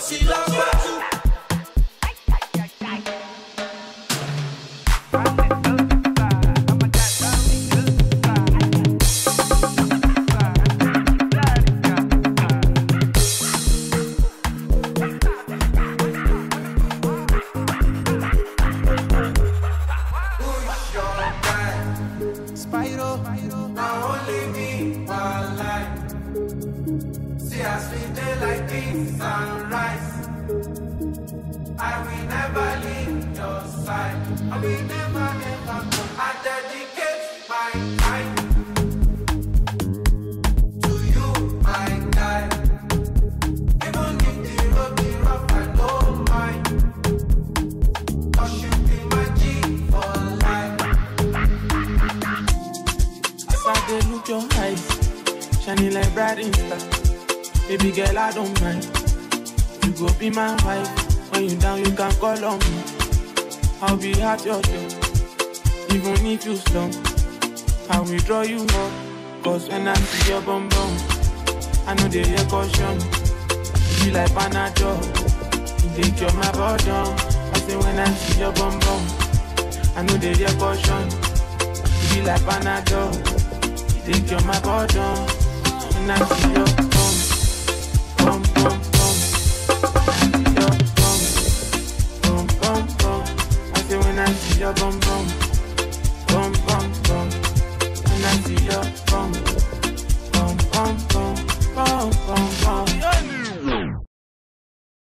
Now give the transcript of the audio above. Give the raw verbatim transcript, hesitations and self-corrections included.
she loves you. Baby girl, I don't mind. You go be my wife. When you down, you can call on me. I'll be at your door. Even if you slump, I will draw you up. Cause when I see your bum bum, I know they hear caution. You be like Panadol. You take your my bottom. I say when I see your bum bum, I know they hear caution. You be like Panadol. You take your my bottom. When I see your bum bum bum bum, your bum bum bum bum. I say when I see your bum.